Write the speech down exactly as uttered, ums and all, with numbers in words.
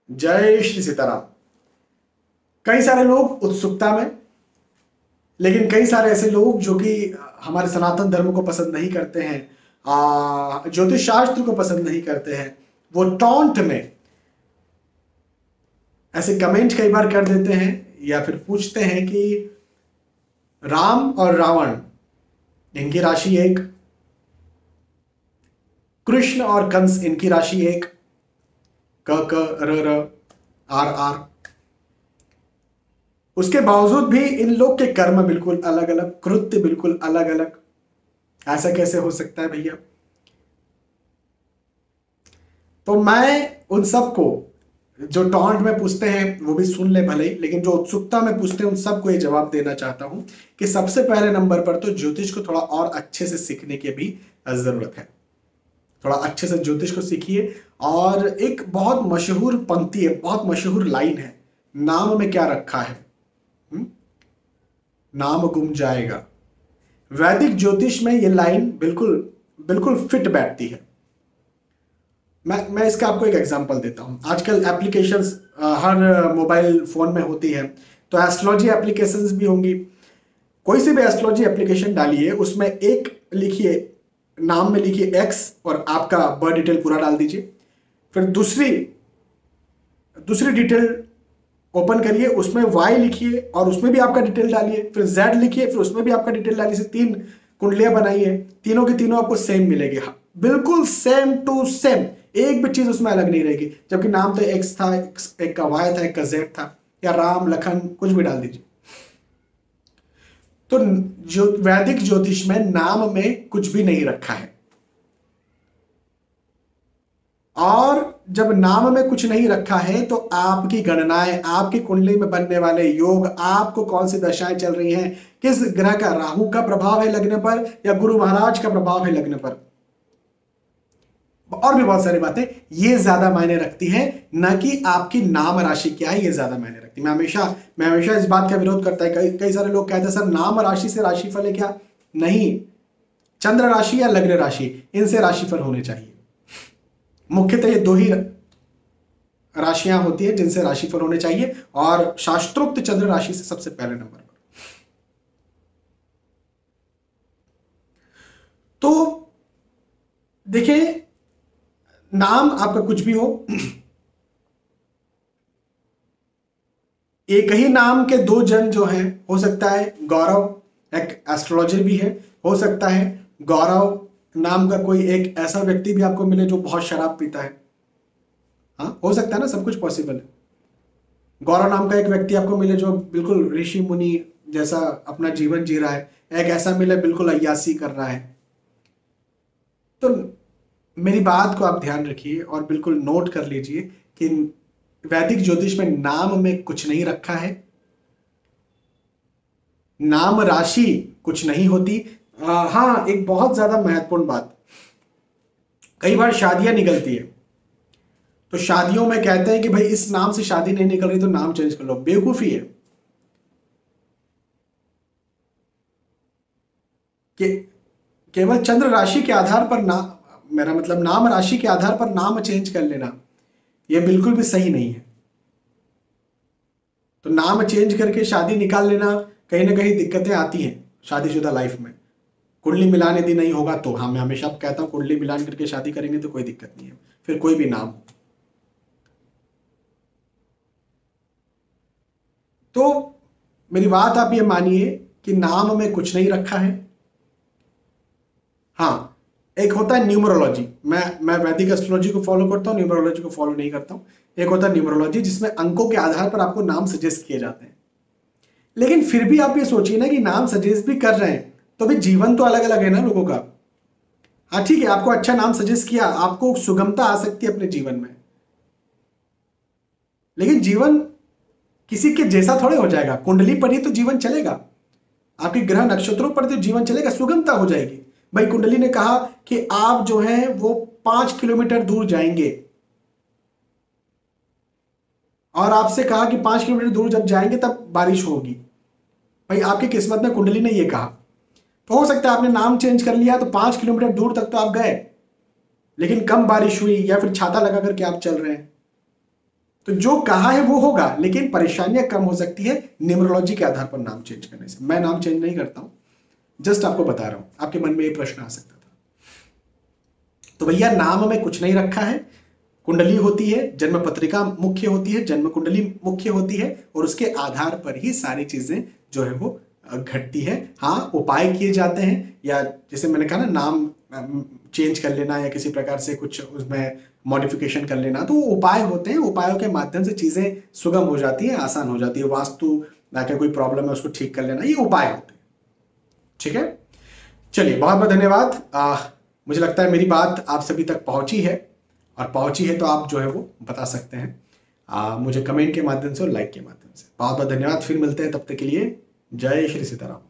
जय श्री सीताराम। कई सारे लोग उत्सुकता में, लेकिन कई सारे ऐसे लोग जो कि हमारे सनातन धर्म को पसंद नहीं करते हैं, आ, ज्योतिष शास्त्र को पसंद नहीं करते हैं, वो टॉन्ट में ऐसे कमेंट कई बार कर देते हैं या फिर पूछते हैं कि राम और रावण इनकी राशि एक, कृष्ण और कंस इनकी राशि एक, क क र र आर आर। उसके बावजूद भी इन लोग के कर्म बिल्कुल अलग अलग, कृत्य बिल्कुल अलग अलग। ऐसा कैसे हो सकता है भैया? तो मैं उन सबको जो टॉन्ट में पूछते हैं वो भी सुन ले भले ही, लेकिन जो उत्सुकता में पूछते हैं उन सबको ये जवाब देना चाहता हूं कि सबसे पहले नंबर पर तो ज्योतिष को थोड़ा और अच्छे से सीखने की भी जरूरत है। थोड़ा अच्छे से ज्योतिष को सीखिए। और एक बहुत मशहूर पंक्ति है, बहुत मशहूर लाइन है, नाम में क्या रखा है हुँ? नाम गुम जाएगा। वैदिक ज्योतिष में ये लाइन बिल्कुल बिल्कुल फिट बैठती है। मैं मैं इसका आपको एक एग्जांपल देता हूं। आजकल एप्लीकेशंस हर मोबाइल फोन में होती है, तो एस्ट्रोलॉजी एप्लीकेशंस भी होंगी। कोई सी भी एस्ट्रोलॉजी एप्लीकेशन डालिए, उसमें एक लिखिए, नाम में लिखिए एक्स और आपका बर्थ डिटेल पूरा डाल दीजिए। फिर दूसरी दूसरी डिटेल ओपन करिए, उसमें वाई लिखिए और उसमें भी आपका डिटेल डालिए। फिर जेड लिखिए, फिर उसमें भी आपका डिटेल डालिए। तीन कुंडलियां बनाइए, तीनों की तीनों आपको सेम मिलेगी, बिल्कुल सेम टू सेम, एक भी चीज उसमें अलग नहीं रहेगी। जबकि नाम तो एक्स था, एक का वाई था, एक का जेड था, या राम लखन कुछ भी डाल दीजिए। तो जो वैदिक ज्योतिष में नाम में कुछ भी नहीं रखा है। और जब नाम में कुछ नहीं रखा है तो आपकी गणनाएं, आपकी कुंडली में बनने वाले योग, आपको कौन सी दशाएं चल रही हैं, किस ग्रह का, राहु का प्रभाव है लगने पर या गुरु महाराज का प्रभाव है लगने पर, और भी बहुत सारी बातें, ये ज्यादा मायने रखती है, न कि आपकी नाम राशि क्या है, ये ज्यादा मायने रखती है। मैं हमेशा मैं हमेशा इस बात का विरोध करता है। कई कई सारे लोग कहते हैं सर नाम राशि से राशिफल है क्या? नहीं, चंद्र राशि या लग्न राशि, इनसे राशिफल होने चाहिए। मुख्यतः ये दो ही राशियां होती हैं जिनसे राशिफल होने चाहिए, और शास्त्रोक्त चंद्र राशि से सबसे पहले नंबर पर। तो देखिए, नाम आपका कुछ भी हो, एक ही नाम के दो जन जो हैं, हो सकता है गौरव एक एस्ट्रोलॉजर भी है, हो सकता है गौरव नाम का कोई एक ऐसा व्यक्ति भी आपको मिले जो बहुत शराब पीता है। हाँ, हो सकता है ना, सब कुछ पॉसिबल है। गौरव नाम का एक व्यक्ति आपको मिले जो बिल्कुल ऋषि मुनि जैसा अपना जीवन जी रहा है, एक ऐसा मिले बिल्कुल अय्यासी कर रहा है। तो मेरी बात को आप ध्यान रखिए और बिल्कुल नोट कर लीजिए कि वैदिक ज्योतिष में नाम में कुछ नहीं रखा है, नाम राशि कुछ नहीं होती। आ, हाँ, एक बहुत ज्यादा महत्वपूर्ण बात, कई बार शादियां निकलती है तो शादियों में कहते हैं कि भाई इस नाम से शादी नहीं निकल रही तो नाम चेंज कर लो। बेवकूफी है कि केवल चंद्र राशि के आधार पर ना, मेरा मतलब नाम राशि के आधार पर नाम चेंज कर लेना, यह बिल्कुल भी सही नहीं है। तो नाम चेंज करके शादी निकाल लेना, कहीं ना कहीं दिक्कतें आती हैं शादीशुदा लाइफ में। कुंडली मिलान यदि नहीं होगा तो, हाँ मैं हमेशा कहता हूं कुंडली मिलान करके शादी करेंगे तो कोई दिक्कत नहीं है, फिर कोई भी नाम हो। तो मेरी बात आप ये मानिए कि नाम में कुछ नहीं रखा है। हाँ, एक होता है न्यूमरोलॉजी, मैं मैं वैदिक एस्ट्रोलॉजी को फॉलो करता हूँ, न्यूमरोलॉजी को फॉलो नहीं करता हूँ। एक होता है न्यूमरोलॉजी जिसमें अंकों के आधार पर आपको नाम सजेस्ट किए जाते हैं। लेकिन फिर भी आप ये सोचिए ना कि नाम सजेस्ट भी कर रहे हैं तो भी जीवन तो अलग अलग है ना लोगों का। हाँ ठीक है, आपको अच्छा नाम सजेस्ट किया, आपको सुगमता आ सकती है अपने जीवन में, लेकिन जीवन किसी के जैसा थोड़े हो जाएगा। कुंडली पर ही तो जीवन चलेगा, आपके ग्रह नक्षत्रों पर तो जीवन चलेगा, सुगमता हो जाएगी। भाई कुंडली ने कहा कि आप जो है वो पांच किलोमीटर दूर जाएंगे, और आपसे कहा कि पांच किलोमीटर दूर जब जाएंगे तब बारिश होगी। भाई आपकी किस्मत में कुंडली ने यह कहा, तो हो सकता है आपने नाम चेंज कर लिया तो पांच किलोमीटर दूर तक तो आप गए, लेकिन कम बारिश हुई या फिर छाता लगा करके आप चल रहे हैं। तो जो कहा है वो होगा, लेकिन परेशानियां कम हो सकती है न्यूमरोलॉजी के आधार पर नाम चेंज करने से। मैं नाम चेंज नहीं करता हूं, जस्ट आपको बता रहा हूं, आपके मन में ये प्रश्न आ सकता था। तो भैया नाम में कुछ नहीं रखा है, कुंडली होती है, जन्म पत्रिका मुख्य होती है, जन्म कुंडली मुख्य होती है, और उसके आधार पर ही सारी चीजें जो है वो घटती है। हाँ, उपाय किए जाते हैं, या जैसे मैंने कहा ना, नाम चेंज कर लेना या किसी प्रकार से कुछ उसमें मॉडिफिकेशन कर लेना, तो वो उपाय होते हैं। उपायों के माध्यम से चीजें सुगम हो जाती है, आसान हो जाती है। वास्तु अगर कोई प्रॉब्लम है उसको ठीक कर लेना, ये उपाय होते हैं। ठीक है, चलिए बहुत बहुत धन्यवाद। आ, मुझे लगता है मेरी बात आप सभी तक पहुंची है, और पहुंची है तो आप जो है वो बता सकते हैं आ, मुझे कमेंट के माध्यम से और लाइक के माध्यम से। बहुत बहुत धन्यवाद, फिर मिलते हैं, तब तक के लिए जय श्री सीताराम।